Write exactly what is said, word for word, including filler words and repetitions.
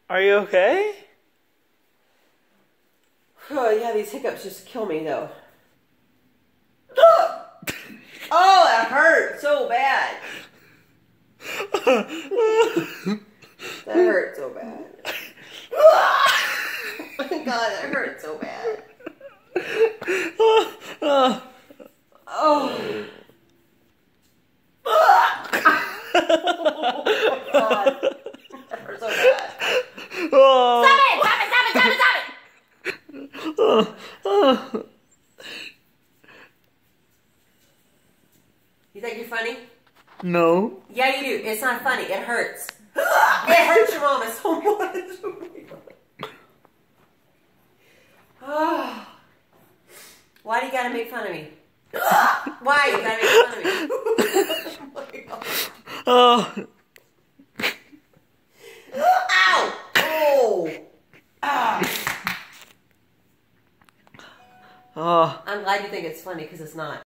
Are you okay? Oh, yeah, these hiccups just kill me, though. Oh, that hurt so bad. That hurt so bad. Oh my God, that hurt so bad. Oh. Oh. Oh God. That hurt so bad. Oh. Stop it! Stop it! Stop it! Stop it! Stop it! Oh. Oh. You think you're funny? No. Yeah, you do. It's not funny. It hurts. It hurts your mama so much. Oh. Why do you gotta make fun of me? Why you gotta make fun of me? Oh my God. Oh. Ow! Oh! Ah. Oh. I'm glad you think it's funny because it's not.